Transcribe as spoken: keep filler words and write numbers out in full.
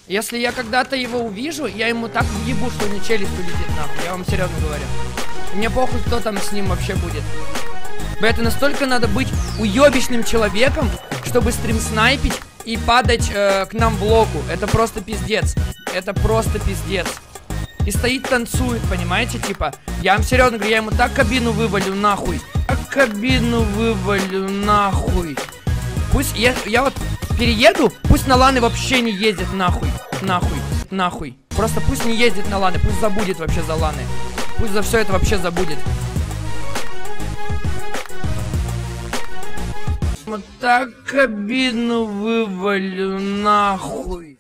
Если я когда-то его увижу, я ему так въебу, что не челюсть улетит нахуй. Я вам серьезно говорю. Мне похуй, кто там с ним вообще будет. Это настолько надо быть уебищным человеком, чтобы стрим снайпить и падать э, к нам в блоку. Это просто пиздец. Это просто пиздец. И стоит, танцует, понимаете, типа. Я вам серьезно говорю, я ему так кабину вывалю нахуй. Так кабину вывалю нахуй. Пусть я, я вот перееду, пусть на ланы вообще не ездит нахуй. Нахуй, нахуй. Просто пусть не ездит на ланы, пусть забудет вообще за ланы. Пусть за все это вообще забудет. Вот так кабину вывалю нахуй.